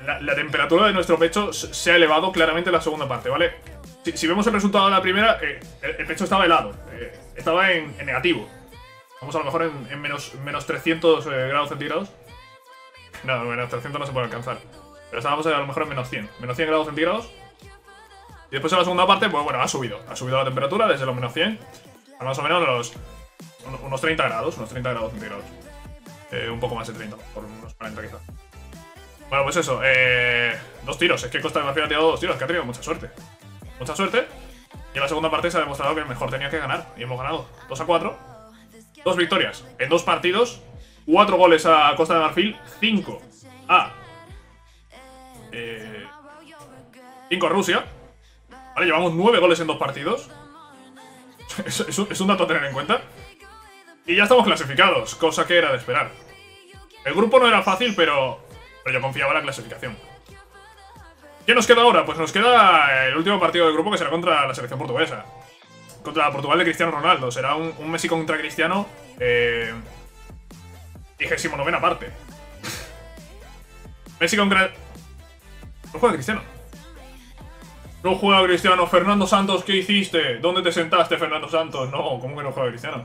la temperatura de nuestro pecho se ha elevado claramente en la segunda parte, ¿vale? Si vemos el resultado de la primera, el pecho estaba helado, estaba en negativo. Vamos a lo mejor en menos 300 grados centígrados. No, menos 300 no se puede alcanzar. Pero estábamos a lo mejor en menos 100 grados centígrados. Y después en la segunda parte, pues bueno, ha subido la temperatura desde los menos 100 a más o menos unos 30 grados centígrados. Un poco más de 30, por unos 40 quizá. Bueno, pues eso, 2 tiros. Es que Costa de Marfil ha tirado 2 tiros, que ha tenido mucha suerte. Mucha suerte. Y en la segunda parte se ha demostrado que el mejor tenía que ganar. Y hemos ganado 2-4. 2 victorias en 2 partidos. 4 goles a Costa de Marfil. 5 a 5 a Rusia. Vale, llevamos 9 goles en 2 partidos. Es un dato a tener en cuenta. Y ya estamos clasificados, cosa que era de esperar. El grupo no era fácil, pero yo confiaba en la clasificación. ¿Qué nos queda ahora? Pues nos queda el último partido del grupo, que será contra la selección portuguesa. Contra Portugal de Cristiano Ronaldo. Será un Messi contra Cristiano. 29ª parte. Messi contra... No juega Cristiano. No juega Cristiano. Fernando Santos, ¿qué hiciste? ¿Dónde te sentaste, Fernando Santos? No, ¿cómo que no juega Cristiano?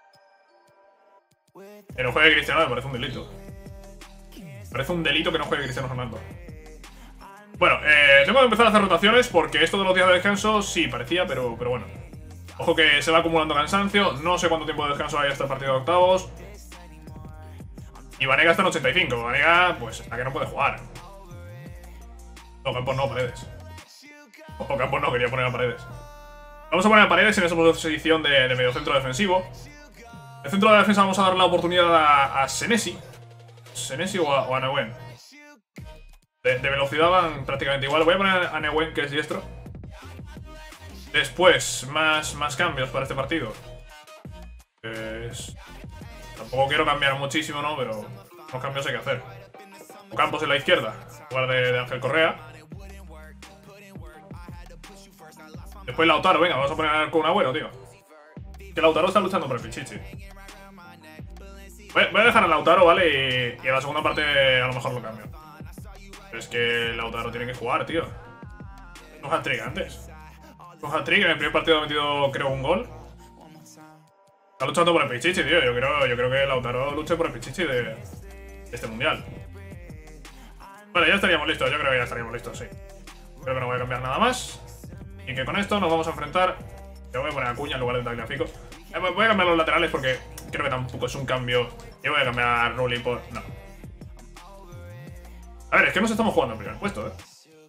Que no juegue Cristiano me parece un delito. Me parece un delito que no juegue Cristiano Ronaldo. Bueno, tengo que empezar a hacer rotaciones porque esto de los días de descanso sí parecía, pero bueno. Ojo que se va acumulando cansancio. No sé cuánto tiempo de descanso hay hasta el partido de octavos. Y Vanega está en 85. Vanega, pues, hasta que no puede jugar. No, Campos no, Paredes. Ojo, Campos no, quería poner a Paredes. Vamos a poner a Paredes en esa posición de mediocentro defensivo. En el centro de la defensa vamos a dar la oportunidad a Senesi. Senesi o a Neuwen. De velocidad van prácticamente igual. Voy a poner a Neuwen, que es diestro. Después, más cambios para este partido. Tampoco quiero cambiar muchísimo, ¿no? Pero los cambios hay que hacer. Campos en la izquierda, en lugar de Ángel Correa. Después Lautaro, venga, vamos a poner con un Agüero, tío. Que Lautaro está luchando por el Pichichi. Voy a dejar a Lautaro, ¿vale? Y a la segunda parte a lo mejor lo cambio. Pero es que Lautaro tiene que jugar, tío. Un hat-trick antes. Un hat-trick, en el primer partido ha metido, creo, un gol. Está luchando por el Pichichi, tío. Yo creo que Lautaro luche por el Pichichi de este mundial. Vale, ya estaríamos listos. Yo creo que ya estaríamos listos, sí. Creo que no voy a cambiar nada más. Y que con esto nos vamos a enfrentar. Yo voy a poner a Acuña en lugar de Tagliafico. Voy a cambiar los laterales porque creo que tampoco es un cambio. Yo voy a cambiar a Rulli por... No. A ver, es que nos estamos jugando en primer puesto, ¿eh?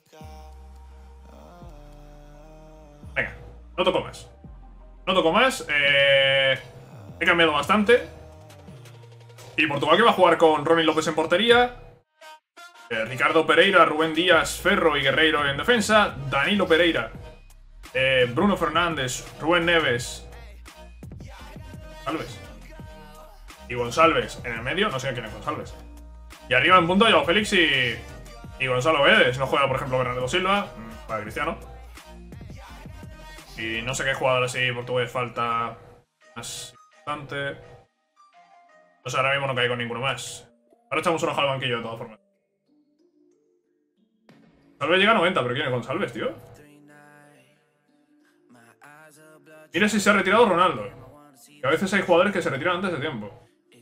Venga, no toco más. No toco más. He cambiado bastante. Y Portugal que va a jugar con Ronnie López en portería. Ricardo Pereira, Rubén Díaz, Ferro y Guerreiro en defensa. Danilo Pereira, Bruno Fernández, Rubén Neves, González y González en el medio. No sé quién es González. Y arriba en punto Joao Félix y Gonzalo Guedes. No juega, por ejemplo, Bernardo Silva para Cristiano. Y no sé qué jugador así portugués falta más importante. No sé, ahora mismo no caigo ninguno más. Ahora echamos un ojo al banquillo de todas formas. González llega a 90, pero ¿quién es González, tío? Mira si se ha retirado Ronaldo. Que a veces hay jugadores que se retiran antes de tiempo.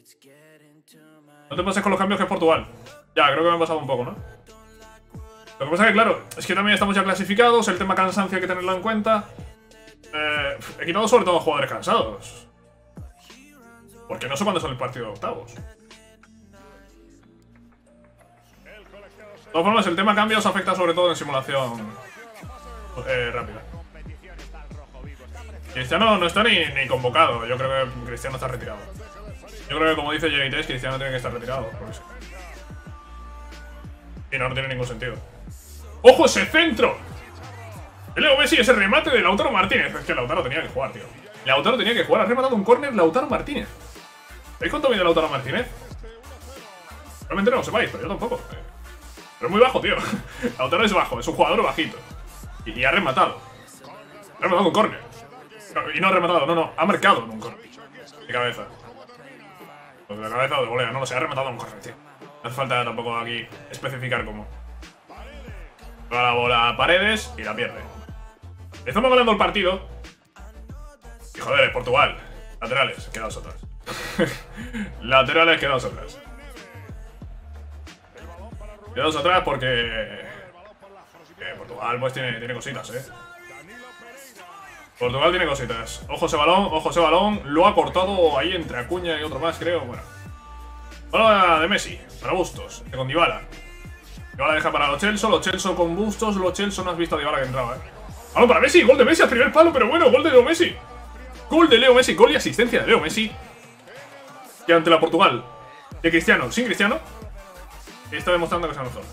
No te pases con los cambios que es Portugal. Ya, creo que me han pasado un poco, ¿no? Lo que pasa es que, claro, es que también estamos ya clasificados. El tema cansancio hay que tenerlo en cuenta. He quitado sobre todo a jugadores cansados. Porque no sé cuándo son el partido de octavos. De todas formas, el tema cambios afecta sobre todo en simulación rápida. Cristiano no está ni convocado. Yo creo que Cristiano está retirado. Yo creo que, como dice J3, Cristiano tiene que estar retirado. Por eso. Y no tiene ningún sentido. ¡Ojo ese centro! Leo Messi, ese remate de Lautaro Martínez. Es que Lautaro tenía que jugar, tío. Lautaro tenía que jugar. Ha rematado un córner Lautaro Martínez. ¿Sabéis cuánto mide Lautaro Martínez? Realmente no lo sepáis, pero yo tampoco. Pero es muy bajo, tío. Lautaro es bajo, es un jugador bajito. Y ha rematado. Ha rematado un córner. Y no ha rematado, no. Ha marcado en un córner. De cabeza. Pues de cabeza o de volea, no lo sé. Ha rematado en un córner, tío. No hace falta tampoco aquí especificar cómo. Va la bola a Paredes y la pierde. Estamos ganando el partido. Y joder, Portugal. Laterales, quedaos atrás. Laterales, quedaos atrás. Quedaos atrás porque Portugal pues tiene cositas, Portugal tiene cositas. Ojo ese balón. Lo ha cortado ahí entre Acuña y otro más, creo. Bueno. Bola de Messi, para Bustos, con Dybala. Dybala deja para Lo Celso con Bustos. Lo Celso, no has visto a Dybala que entraba, Balón para Messi, gol de Messi al primer palo, pero bueno, gol de Leo Messi. Gol de Leo Messi, gol y asistencia de Leo Messi. Y ante la Portugal de Cristiano, sin Cristiano, está demostrando que es mejor.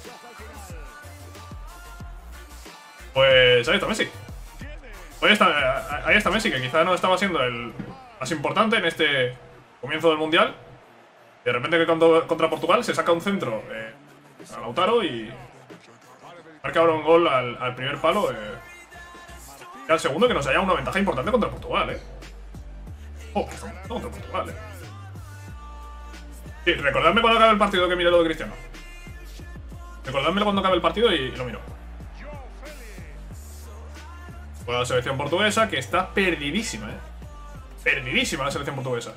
Pues ahí está Messi. Ahí está Messi, que quizá no estaba siendo el más importante en este comienzo del Mundial. De repente que contra Portugal se saca un centro a Lautaro y marca ahora un gol al primer palo. Y al segundo que nos haya una ventaja importante contra Portugal, Oh, que estamos contra Portugal, Sí, recordadme cuando acabe el partido que mire lo de Cristiano. Recordadme cuando acabe el partido y lo miro. Pues la selección portuguesa, que está perdidísima, Perdidísima la selección portuguesa.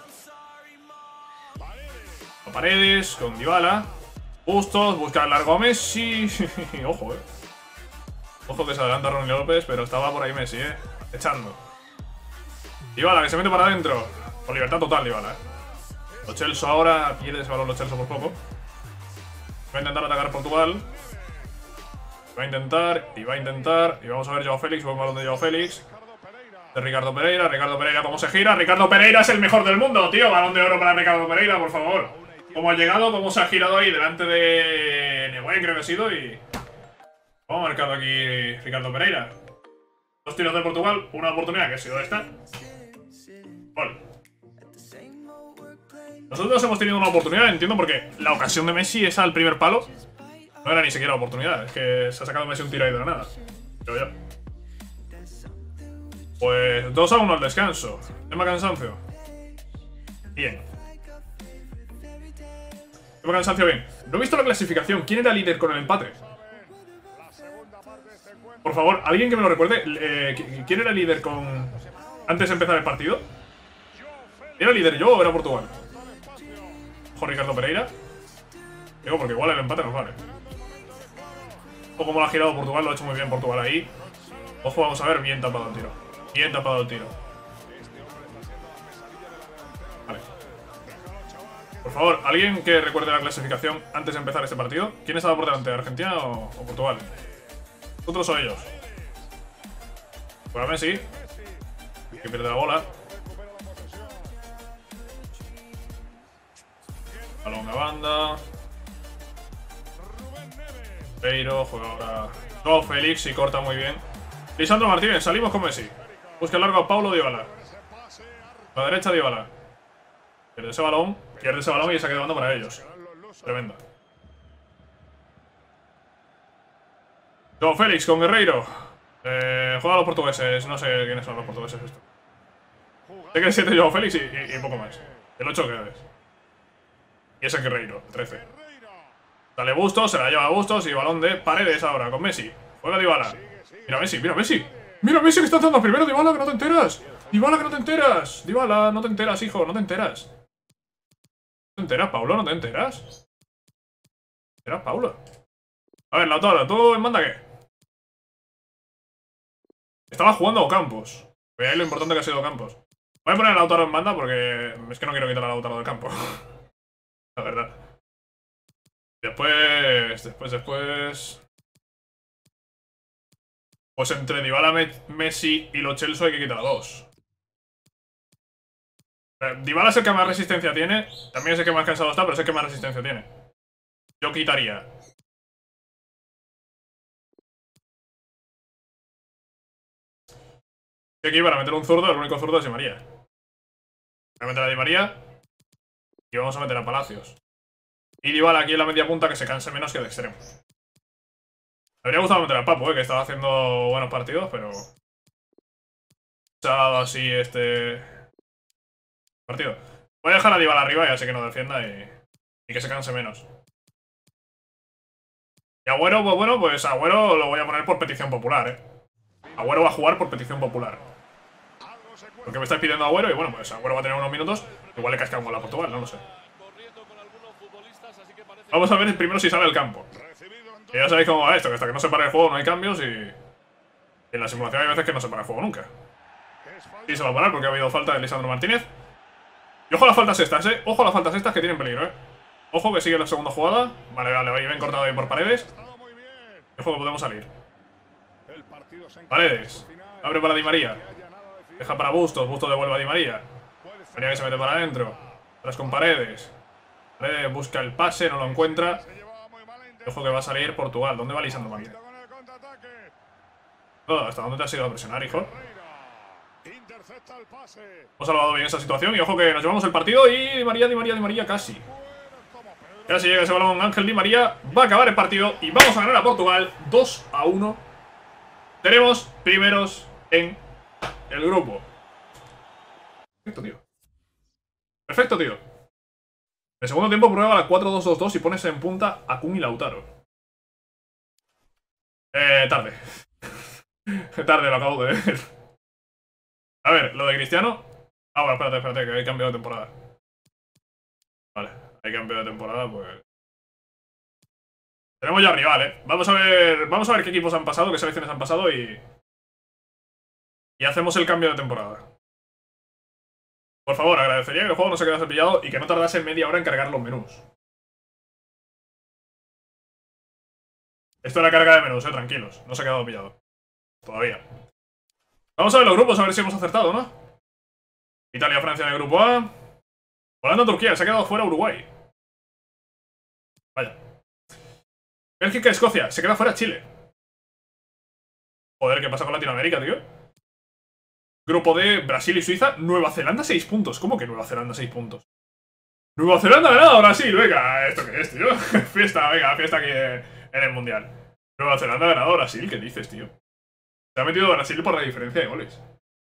A Paredes, con Dybala. Bustos, busca el largo a Messi. Ojo, Ojo que se adelanta Ronnie López, pero estaba por ahí Messi, echando. Dybala, que se mete para adentro. Con libertad total, Dybala, Lo Celso ahora, pierde ese balón Lo Celso por poco. Va a intentar atacar Portugal. Va a intentar. Y vamos a ver Joao Félix, buen balón de Joao Félix. De Ricardo Pereira, ¿cómo se gira? Ricardo Pereira es el mejor del mundo, tío. Balón de oro para Ricardo Pereira, por favor. Cómo ha llegado, cómo se ha girado ahí delante de Negüen, creo que ha sido, y cómo ha marcado aquí Ricardo Pereira. 2 tiros de Portugal, una oportunidad que ha sido esta. Gol. Nosotros hemos tenido una oportunidad, entiendo, porque la ocasión de Messi es al primer palo. No era ni siquiera oportunidad, es que se ha sacado Messi un tiro ahí de la nada. Creo yo. Pues 2-1 al descanso. Tema cansancio. Bien. Tema cansancio bien. No he visto la clasificación. ¿Quién era líder con el empate? Por favor, alguien que me lo recuerde. ¿Quién era líder con... antes de empezar el partido? ¿Era líder yo o era Portugal? Ojo, Ricardo Pereira. Digo, porque igual el empate nos vale. Ojo cómo lo ha girado Portugal. Lo ha hecho muy bien Portugal ahí. Ojo, vamos a ver. Bien tapado el tiro. Bien tapado el tiro. Vale. Por favor, alguien que recuerde la clasificación antes de empezar este partido. ¿Quién estaba por delante? ¿Argentina o Portugal? ¿Vosotros o ellos? Para Messi, que pierde la bola. Balón a banda. Peiro juega ahora. Joao Félix y corta muy bien. Lisandro Martínez, salimos con Messi. Busca el largo a Paulo Dybala. A la derecha Dybala. Pierde ese balón y se ha quedado para ellos. Tremendo. Joao Félix con Guerreiro. Juega a los portugueses. No sé quiénes son los portugueses esto. Sé que el 7 Joao Félix y poco más. El 8 que es. Y ese Guerreiro, 13. Dale Bustos, se la lleva a Bustos y balón de Paredes ahora con Messi. Juega Dybala. Mira Messi, mira Messi. Mira Messi que está haciendo primero. Dybala, que no te enteras. Dybala, que no te enteras. Dybala, no te enteras, hijo, no te enteras. ¿No te enteras, Paulo? ¿No te enteras? ¿Te enteras, Paulo? A ver, Lautaro, ¿tú en banda qué? Estaba jugando Ocampos. Veáis lo importante que ha sido Ocampos. Voy a poner a Lautaro en banda porque es que no quiero quitar a Lautaro del campo. La verdad. Después... Pues entre Dybala, Messi y Lo Celso hay que quitar a 2. Dybala es el que más resistencia tiene. También es el que más cansado está, pero es el que más resistencia tiene. Yo quitaría. Y aquí para meter un zurdo, el único zurdo es Di María. Voy a meter a Di María. Y vamos a meter a Palacios. Y Dybala aquí en la media punta que se canse menos que de extremo. Me habría gustado meter al Papu, que estaba haciendo buenos partidos, pero... se ha dado así este... partido. Voy a dejar a Dybala arriba y así que no defienda y que se canse menos. Y Agüero, pues bueno, pues Agüero lo voy a poner por petición popular, Agüero va a jugar por petición popular. Porque me estáis pidiendo Agüero y bueno, pues Agüero va a tener unos minutos. Igual le casca un gol a Portugal, no lo sé. Vamos a ver primero si sale al campo. Y ya sabéis cómo va esto, que hasta que no se para el juego no hay cambios y en la simulación hay veces que no se para el juego nunca. Y se va a parar porque ha habido falta de Lisandro Martínez. Y ojo a las faltas estas, ojo a las faltas estas que tienen peligro, Ojo que sigue la segunda jugada. Vale, vale, bien cortado ahí por Paredes. Ojo que podemos salir. Paredes. Abre para Di María. Deja para Bustos. Bustos devuelve a Di María. María que se mete para adentro. Tras con Paredes. Paredes busca el pase, no lo encuentra. Ojo que va a salir Portugal. ¿Dónde va Lisandro Martínez? ¿Hasta dónde te has ido a presionar, hijo? Hemos salvado bien esa situación. Y ojo que nos llevamos el partido. Y Di María, casi. Casi llega ese balón. Ángel Di María. Va a acabar el partido. Y vamos a ganar a Portugal 2-1. Tenemos primeros en el grupo. Perfecto, tío. Perfecto, tío. En el segundo tiempo prueba la 4-2-2-2 y pones en punta a Kun y Lautaro. Tarde. Tarde, lo acabo de ver. A ver, lo de Cristiano. Ah, bueno, espérate, que hay cambio de temporada. Vale, hay cambio de temporada, pues. Tenemos ya rival, Vamos a ver qué equipos han pasado, qué selecciones han pasado y hacemos el cambio de temporada. Por favor, agradecería que el juego no se quedase pillado y que no tardase media hora en cargar los menús. Esto era carga de menús, tranquilos. No se ha quedado pillado. Todavía. Vamos a ver los grupos, a ver si hemos acertado, ¿no? Italia-Francia en el grupo A. Holanda-Turquía, se ha quedado fuera Uruguay. Vaya. Bélgica-Escocia, se queda fuera Chile. Joder, ¿qué pasa con Latinoamérica, tío? Grupo D, Brasil y Suiza. Nueva Zelanda 6 puntos. ¿Cómo que Nueva Zelanda 6 puntos? Nueva Zelanda ha ganado a Brasil, venga. ¿Esto qué es, tío? Fiesta, venga, fiesta aquí en el Mundial. Nueva Zelanda ha ganado a Brasil, ¿qué dices, tío? Se ha metido Brasil por la diferencia de goles.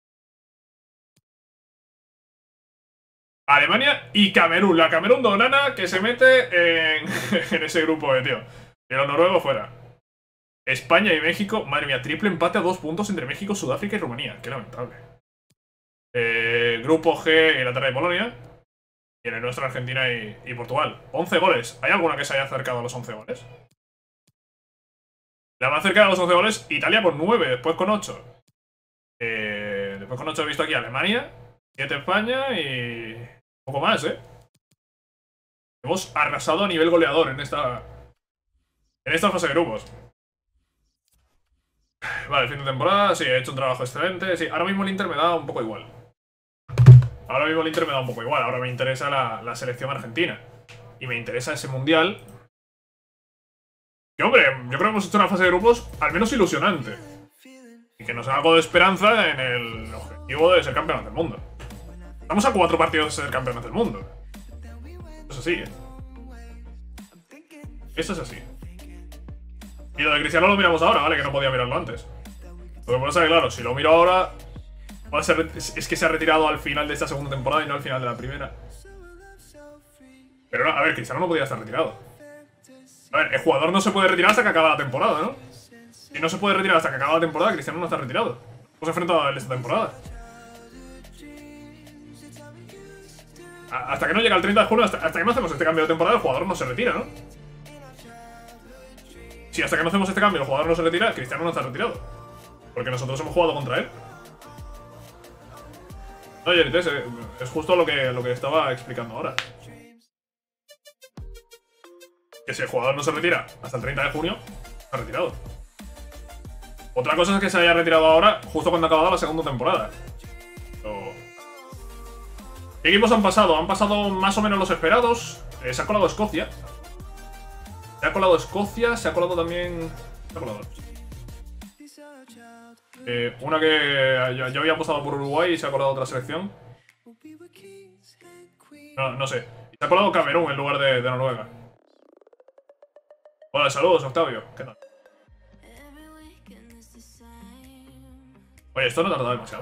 Alemania y Camerún. La Camerún de Onana que se mete en ese grupo, tío. Y los noruegos fuera. España y México. Madre mía, triple empate a 2 puntos entre México, Sudáfrica y Rumanía. Qué lamentable. Grupo G, Inglaterra y Polonia. Y en el nuestro Argentina y Portugal. 11 goles. ¿Hay alguna que se haya acercado a los 11 goles? La más cerca de los 11 goles, Italia con 9, después con 8. Después con 8 he visto aquí Alemania, 7 España y un poco más, Hemos arrasado a nivel goleador en esta fase de grupos. Vale, fin de temporada, sí, he hecho un trabajo excelente. Sí, ahora mismo el Inter me da un poco igual. Ahora me interesa la selección argentina. Y me interesa ese mundial. Que hombre, yo creo que hemos hecho una fase de grupos al menos ilusionante. Y que nos da algo de esperanza en el objetivo de ser campeones del mundo. Estamos a 4 partidos de ser campeones del mundo. Eso sí, Eso es así. Y lo de Cristiano lo miramos ahora, ¿vale? Que no podía mirarlo antes. Lo que pasa es que, claro, si lo miro ahora... es que se ha retirado al final de esta segunda temporada y no al final de la primera. Pero no, a ver, Cristiano no podía estar retirado. A ver, el jugador no se puede retirar hasta que acaba la temporada, ¿no? Si no se puede retirar hasta que acaba la temporada, Cristiano no está retirado. Hemos enfrentado a él esta temporada. Hasta que no llega el 30 de junio, hasta que no hacemos este cambio de temporada, el jugador no se retira, ¿no? Si hasta que no hacemos este cambio el jugador no se retira, Cristiano no está retirado. Porque nosotros hemos jugado contra él. Oye, es justo lo que estaba explicando ahora. Que si el jugador no se retira hasta el 30 de junio, está retirado. Otra cosa es que se haya retirado ahora, justo cuando ha acabado la segunda temporada. ¿Qué equipos han pasado? Han pasado más o menos los esperados. Se ha colado Escocia. Se ha colado también... Se ha colado. Una que yo había apostado por Uruguay y se ha colado otra selección. No sé. Se ha colado Camerún en lugar de Noruega. Hola, saludos, Octavio. ¿Qué tal? Oye, esto no tarda demasiado.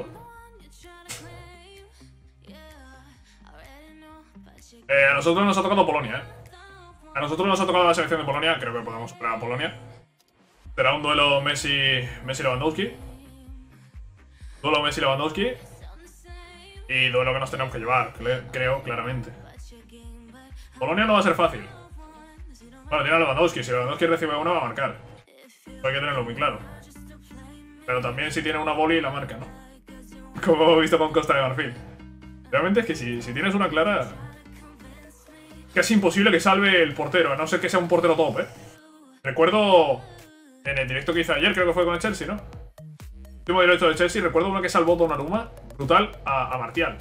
A nosotros nos ha tocado Polonia, A nosotros nos ha tocado la selección de Polonia, creo que podemos superar a Polonia. Será un duelo Messi-Lewandowski. Duelo Messi-Lewandowski. Y duelo que nos tenemos que llevar, creo, claramente. Polonia no va a ser fácil. Bueno, tiene a Lewandowski. Si Lewandowski recibe una, va a marcar. Hay que tenerlo muy claro. Pero también si tiene una boli, la marca, ¿no? Como hemos visto con Costa de Marfil. Realmente es que si tienes una clara... Casi imposible que salve el portero, a no ser que sea un portero top, ¿eh? Recuerdo en el directo que hice ayer, creo que fue con el Chelsea, ¿no? Último directo de Chelsea, recuerdo uno que salvó Donnarumma, brutal, a Martial.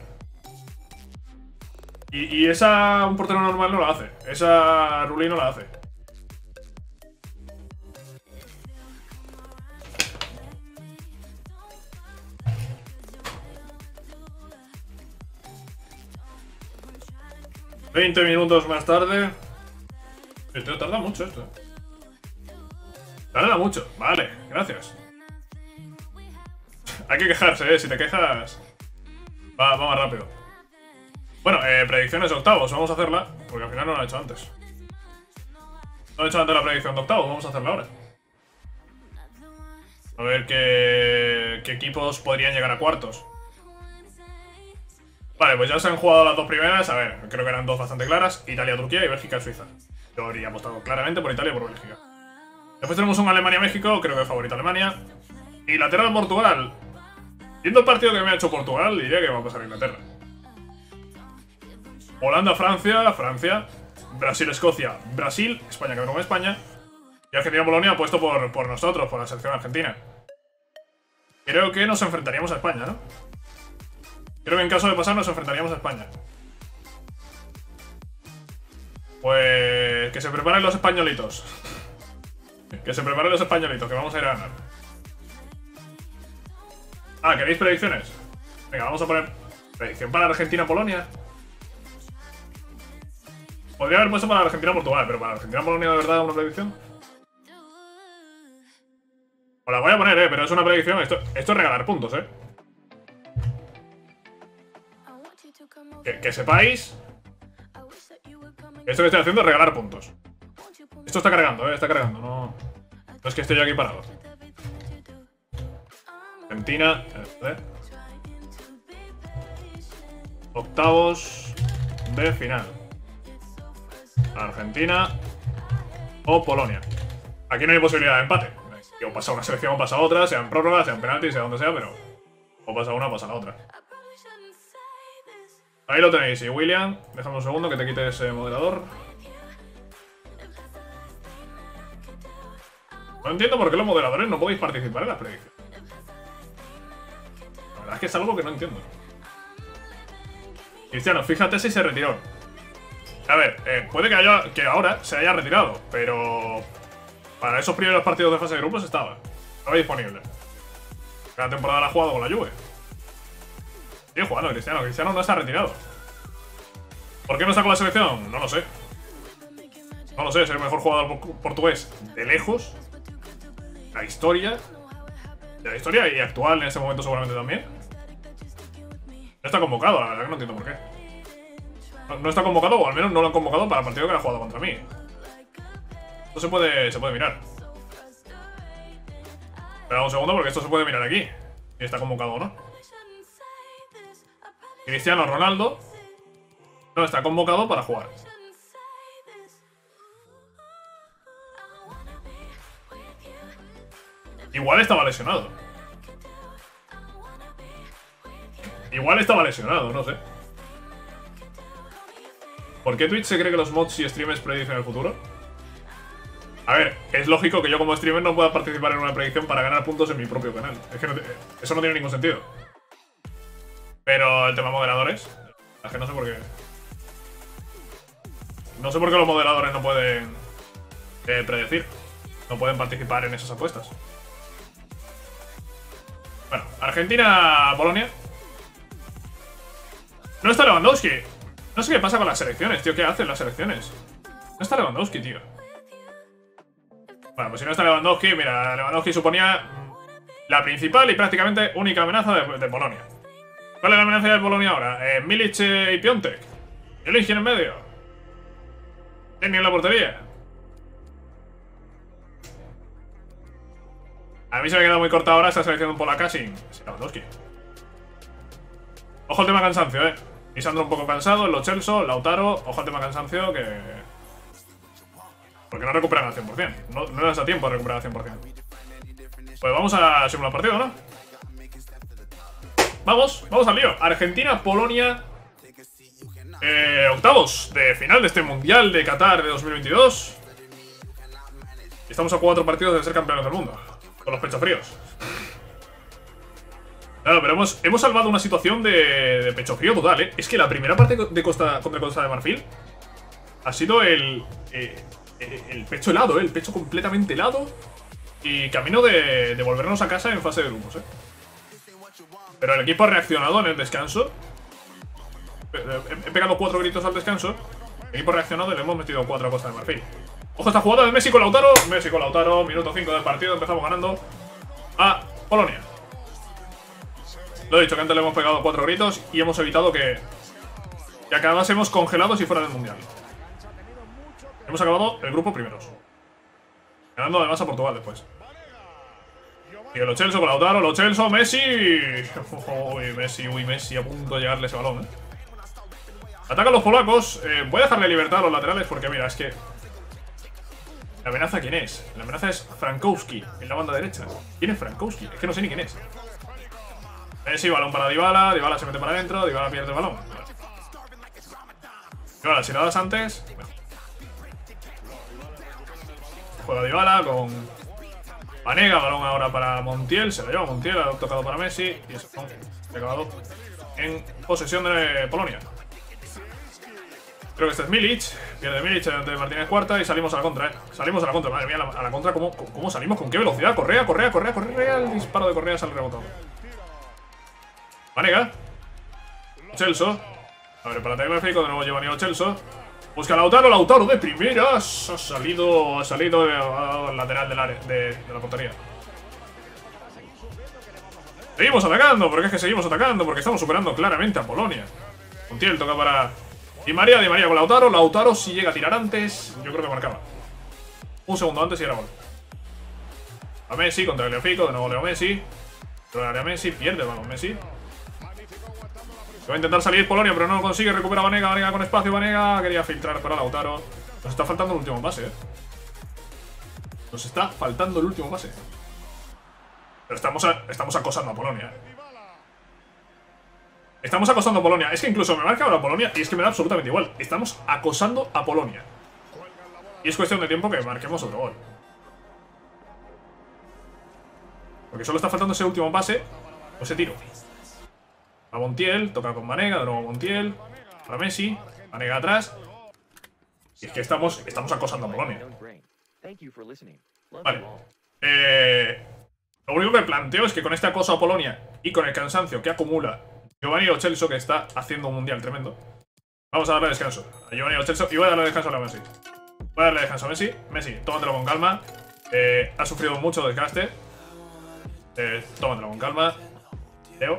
Y esa un portero normal no la hace. Esa Rulli no la hace. $20 minutos más tarde. Esto tarda mucho esto. Tarda mucho. Vale, gracias. Hay que quejarse, si te quejas va más rápido. Bueno, predicciones de octavos, vamos a hacerla. Porque al final no la he hecho antes. No he hecho antes la predicción de octavos, vamos a hacerla ahora. A ver qué equipos podrían llegar a cuartos. Vale, pues ya se han jugado las dos primeras. A ver, creo que eran dos bastante claras. Italia-Turquía y Bélgica-Suiza. Yo habría apostado claramente por Italia y por Bélgica. Después tenemos un Alemania-México, creo que favorito Alemania. Inglaterra-Portugal. Viendo el partido que me ha hecho Portugal, diría que va a pasar Inglaterra. Holanda-Francia, Francia. Brasil-Escocia, Brasil. España-Camerún, España. Y Argentina-Polonia puesto por nosotros, por la selección argentina. Creo que nos enfrentaríamos a España, ¿no? Creo que en caso de pasar nos enfrentaríamos a España. Pues... que se preparen los españolitos. Que se preparen los españolitos, que vamos a ir a ganar. Ah, ¿queréis predicciones? Venga, vamos a poner predicción para Argentina-Polonia. Podría haber puesto para Argentina-Portugal, pero para Argentina-Polonia de verdad una predicción. Os la voy a poner, pero es una predicción. Esto es regalar puntos, Que sepáis. Esto que estoy haciendo es regalar puntos. Esto está cargando, está cargando. No es que esté yo aquí parado. Argentina. Octavos de final. Argentina o Polonia. Aquí no hay posibilidad de empate. O pasa una selección o pasa otra, sean prórrogas, sean penaltis, sea donde sea, pero o pasa una o pasa la otra. Ahí lo tenéis. Y William, déjame un segundo que te quite ese moderador. No entiendo por qué los moderadores no podéis participar en las predicciones. La verdad es que es algo que no entiendo. Cristiano, fíjate si se retiró. A ver, puede que ahora se haya retirado, pero para esos primeros partidos de fase de grupos estaba disponible. La temporada la ha jugado con la Juve. Sigue jugando Cristiano. Cristiano no está retirado. ¿Por qué no está con la selección? No lo sé. No lo sé, es el mejor jugador portugués de lejos. De la historia y actual en este momento seguramente también. No está convocado, la verdad que no entiendo por qué. No está convocado, o al menos no lo han convocado para el partido que ha jugado contra mí. Esto se puede mirar. Espera un segundo porque esto se puede mirar aquí. Si está convocado o no. Cristiano Ronaldo no está convocado para jugar. Igual estaba lesionado. No sé. ¿Por qué Twitch se cree que los mods y streamers predicen el futuro? A ver, es lógico que yo como streamer no pueda participar en una predicción para ganar puntos en mi propio canal. Es que eso no tiene ningún sentido. Pero el tema moderadores, es que no sé por qué. No sé por qué los moderadores no pueden predecir. No pueden participar en esas apuestas. Bueno, Argentina-Polonia. No está Lewandowski. No sé qué pasa con las selecciones, tío. ¿Qué hacen las selecciones? No está Lewandowski, tío. Bueno, pues si no está Lewandowski, mira, Lewandowski suponía la principal y prácticamente única amenaza de Polonia. ¿Cuál es la amenaza de Polonia ahora? Milic y Piontek. Eligen en medio. Ni en la portería. A mí se me queda muy corta ahora esta selección de un Polaka sin Lewandowski. Ojo al tema cansancio, Lisandro un poco cansado, Lo Celso, Lautaro. Ojo al tema cansancio que... Porque no recuperan al 100%. No les da tiempo a recuperar al 100%. Pues vamos a simular partido, ¿no? Vamos al lío. Argentina, Polonia. Octavos de final de este Mundial de Qatar de 2022. Estamos a 4 partidos de ser campeones del mundo. Con los pechos fríos. Claro, pero hemos salvado una situación de pecho frío total, Es que la primera parte de contra Costa de Marfil ha sido el pecho helado, El pecho completamente helado. Y camino de volvernos a casa en fase de grupos, Pero el equipo ha reaccionado en el descanso. He pegado 4 gritos al descanso. El equipo ha reaccionado y le hemos metido 4 a Costa de Marfil. Ojo, esta jugada de Messi con Lautaro. Messi con Lautaro, minuto 5 del partido. Empezamos ganando a Polonia. Lo he dicho que antes le hemos pegado 4 gritos y hemos evitado que acabásemos congelados y fuera del mundial. Hemos acabado el grupo primeros. Ganando además a Portugal después. Y Lo Celso con Lautaro, Lo Celso, Messi. Uy, Messi, a punto de llegarle ese balón, Atacan los polacos. Voy a dejarle libertad a los laterales porque, mira, es que... ¿La amenaza quién es? La amenaza es Frankowski, en la banda derecha. ¿Quién es Frankowski? Es que no sé ni quién es. Messi, balón para Dybala. Dybala se mete para adentro. Dybala pierde el balón. Dybala, si lo das antes... Juega Dybala con... Vanega, balón ahora para Montiel. Se lo lleva Montiel, ha tocado para Messi. Y eso ha acabado en posesión de Polonia. Creo que este es Milic. Pierde Milic delante de Martínez Cuarta y salimos a la contra, Salimos a la contra, madre mía, a la contra. ¿Cómo salimos? ¿Con qué velocidad? Correa. El disparo de Correa sale rebotado. Vanega. Celso. Abre para Tagliafico, de nuevo Giovanni Lo Celso. Busca a Lautaro de primeras. Ha salido al lateral de la portería. Seguimos atacando, porque es que seguimos atacando, porque estamos superando claramente a Polonia. Montiel toca para Di María con Lautaro. Lautaro si llega a tirar antes, yo creo que marcaba. Un segundo antes y era gol. A Messi contra Tagliafico, de nuevo Leo Messi. Pero área Messi, pierde el balón Messi. Va a intentar salir Polonia, pero no lo consigue. Recupera Vanega con espacio. Vanega quería filtrar para Lautaro. Nos está faltando el último pase, Nos está faltando el último pase. Pero estamos acosando a Polonia, Estamos acosando a Polonia. Es que incluso me marca ahora Polonia y es que me da absolutamente igual. Estamos acosando a Polonia. Y es cuestión de tiempo que marquemos otro gol. Porque solo está faltando ese último pase o ese tiro. A Montiel, toca con Vanega, de nuevo Montiel. Para Messi, Vanega atrás. Y es que estamos acosando a Polonia. Vale. Lo único que planteo es que con este acoso a Polonia y con el cansancio que acumula Giovanni Lo Celso, que está haciendo un mundial tremendo, vamos a darle descanso a Giovanni Lo Celso y voy a darle descanso a Messi. Voy a darle descanso a Messi. Messi, tómatelo con calma. Ha sufrido mucho desgaste. Tómatelo con calma. Leo.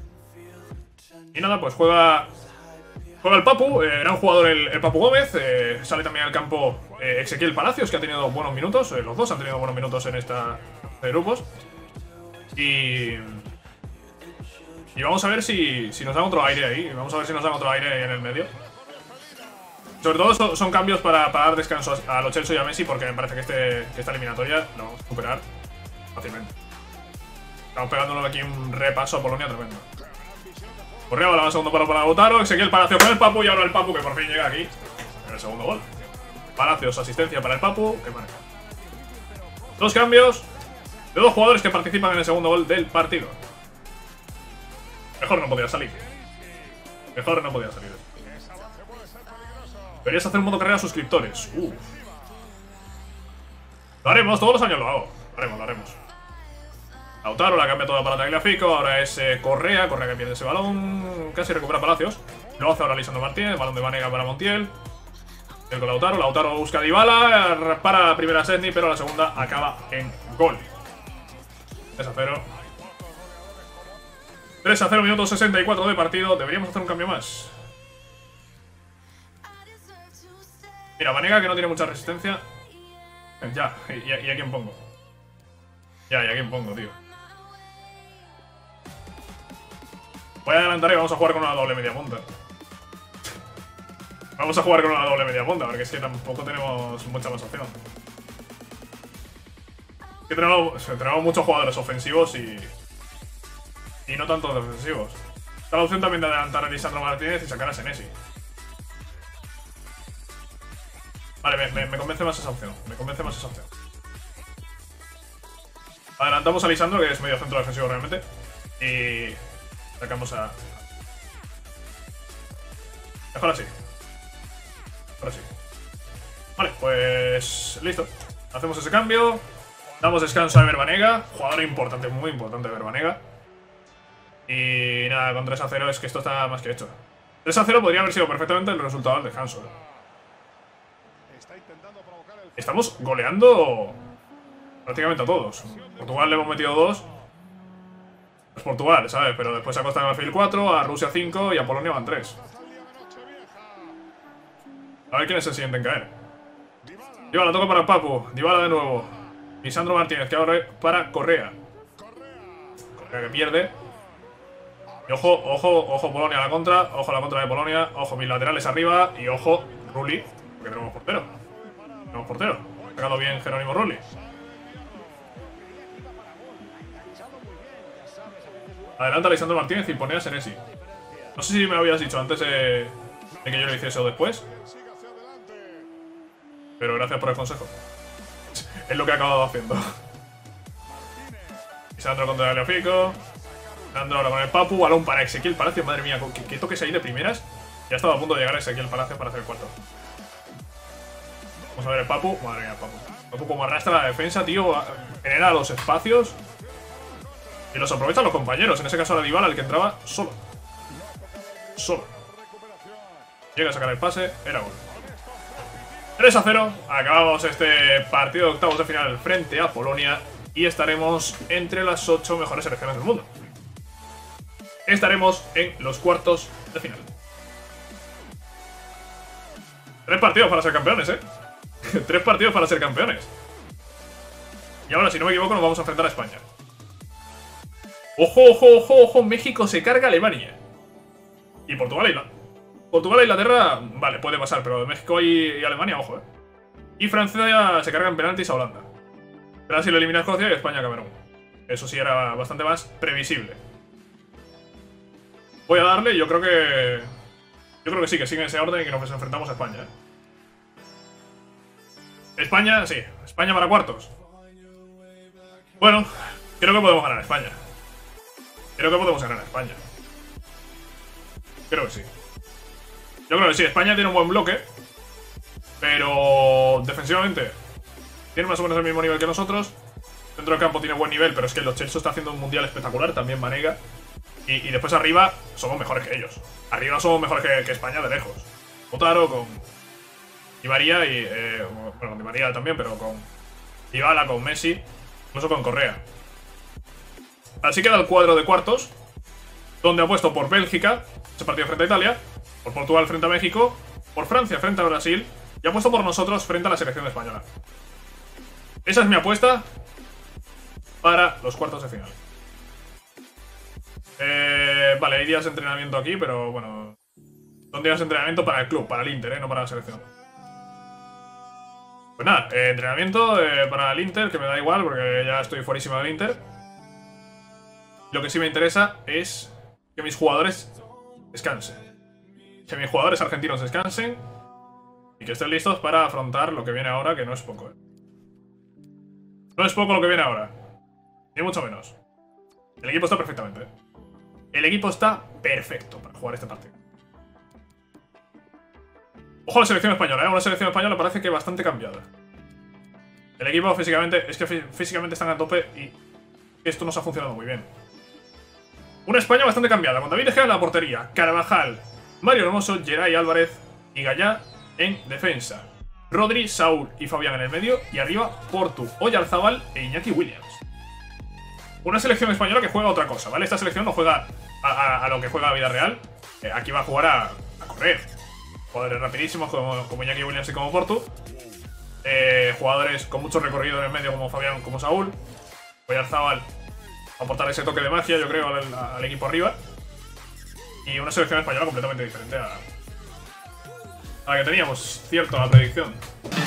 Y nada, pues juega el Papu, gran jugador el Papu Gómez. Sale también al campo Ezequiel Palacios, que ha tenido buenos minutos. Los dos han tenido buenos minutos en esta de grupos. Y vamos a ver si nos dan otro aire ahí. Vamos a ver si nos dan otro aire ahí en el medio. Sobre todo son cambios para dar descanso a Lo Celso y a Messi, porque me parece que esta eliminatoria la vamos a superar fácilmente. Estamos pegándole aquí un repaso a Polonia tremendo. Correa, la segundo palo para Lautaro. Ezequiel Palacios con el Papu y ahora el Papu que por fin llega aquí en el segundo gol. Palacios, asistencia para el Papu, que marca. Dos cambios de dos jugadores que participan en el segundo gol del partido. Mejor no podía salir. Mejor no podía salir. Deberías hacer un modo carrera a suscriptores. Lo haremos, todos los años lo hago. Lo haremos. Lautaro la cambia toda para Tagliafico. Ahora es Correa que pierde ese balón. Casi recupera Palacios. Lo hace ahora Lisandro Martínez. Balón de Vanega para Montiel. El con Lautaro busca a Dybala. Para la primera Szczęsny, pero la segunda acaba en gol. 3-0. 3-0, minuto 64 de partido. Deberíamos hacer un cambio más. Mira, Vanega que no tiene mucha resistencia. Ya, ¿y a quién pongo? Ya, ¿y a quién pongo, tío? Voy a adelantar y vamos a jugar con una doble media punta. Vamos a jugar con una doble media punta, porque es que tampoco tenemos mucha más opción. Es que tenemos muchos jugadores ofensivos y no tanto defensivos. Está la opción también de adelantar a Lisandro Martínez y sacar a Senesi. Vale, me convence más esa opción. Me convence más esa opción. Adelantamos a Lisandro, que es medio centro defensivo realmente. Y sacamos a... Mejor así. Ahora sí. Vale, pues... listo. Hacemos ese cambio. Damos descanso a Verbanega. Jugador importante, muy importante Verbanega. Y nada, con 3-0 es que esto está más que hecho. 3-0 podría haber sido perfectamente el resultado del descanso. Estamos goleando prácticamente a todos. Portugal le hemos metido 2. Es Portugal, ¿sabes? Pero después a Costa de Marfil 4, a Rusia 5 y a Polonia van 3. A ver quiénes se sienten caer. Dybala, toca para Papu. Dybala de nuevo. Lisandro Martínez, que ahora para Correa. Correa que pierde. Y ojo Polonia a la contra. Ojo a la contra de Polonia. Ojo mis laterales arriba. Y ojo Rulli, porque tenemos portero. Tenemos portero. Ha sacado bien Jerónimo Rulli. Adelanta Lisandro Martínez y pone a Senesi. No sé si me lo habías dicho antes de que yo lo hiciese o después. Pero gracias por el consejo. Es lo que he acabado haciendo. Lisandro contra Galeofico. Lisandro ahora con el Papu. Balón para Ezequiel Palacios. Madre mía, ¿qué toques ahí de primeras? Ya estaba a punto de llegar a Ezequiel Palacios para hacer el cuarto. Vamos a ver el Papu. Madre mía, el Papu. Papu como arrastra la defensa, tío. Genera los espacios. Y los aprovechan los compañeros. En ese caso, la Dybala, el que entraba solo. Solo. Llega a sacar el pase. Era gol. 3-0. Acabamos este partido de octavos de final frente a Polonia. Y estaremos entre las 8 mejores selecciones del mundo. Estaremos en los cuartos de final. 3 partidos para ser campeones, 3 partidos para ser campeones. Y ahora, si no me equivoco, nos vamos a enfrentar a España. Ojo, México se carga a Alemania. Y Portugal e Inglaterra, vale, puede pasar, pero de México y Alemania, ojo, Y Francia se carga en penaltis a Holanda. Brasil elimina a Escocia y España a Camerún. Eso sí era bastante más previsible. Voy a darle, yo creo que sí, que sigue ese orden y que nos enfrentamos a España, España, sí, España para cuartos. Bueno, creo que podemos ganar a España. Creo que sí. Yo creo que sí, España tiene un buen bloque. Pero defensivamente tiene más o menos el mismo nivel que nosotros. Dentro del campo tiene buen nivel, pero es que Lo Celso está haciendo un mundial espectacular. También Vanega. Y después arriba somos mejores que ellos. Arriba somos mejores que España de lejos. Lautaro con Di María y... bueno, con Di María también, pero con Dybala, con Messi, incluso con Correa. Así queda el cuadro de cuartos, donde ha puesto por Bélgica, ese partido frente a Italia, por Portugal frente a México, por Francia frente a Brasil, y ha puesto por nosotros frente a la selección española. Esa es mi apuesta para los cuartos de final. Vale, hay días de entrenamiento aquí, pero bueno, son días de entrenamiento para el club, para el Inter, no para la selección. Pues nada, entrenamiento para el Inter, que me da igual porque ya estoy fuerísima del Inter. Lo que sí me interesa es que mis jugadores descansen. Que mis jugadores argentinos descansen y que estén listos para afrontar lo que viene ahora, que no es poco. No es poco lo que viene ahora, ni mucho menos. El equipo está perfectamente. El equipo está perfecto para jugar este partido. Ojo a la selección española, Una selección española parece que bastante cambiada. El equipo físicamente, es que físicamente están a tope y esto nos ha funcionado muy bien. Una España bastante cambiada, con David De Gea en la portería, Carvajal, Mario Hermoso, Geray Álvarez y Gallá en defensa. Rodri, Saúl y Fabián en el medio, y arriba Portu, Oyarzábal e Iñaki Williams. Una selección española que juega otra cosa, ¿vale? Esta selección no juega a lo que juega la vida real. Aquí va a jugar a correr. jugadores rapidísimos como Iñaki Williams y como Portu. Jugadores con mucho recorrido en el medio como Fabián, como Saúl. Oyarzábal aportar ese toque de magia, yo creo, al equipo arriba. Y una selección española completamente diferente a la que teníamos, cierto, la predicción.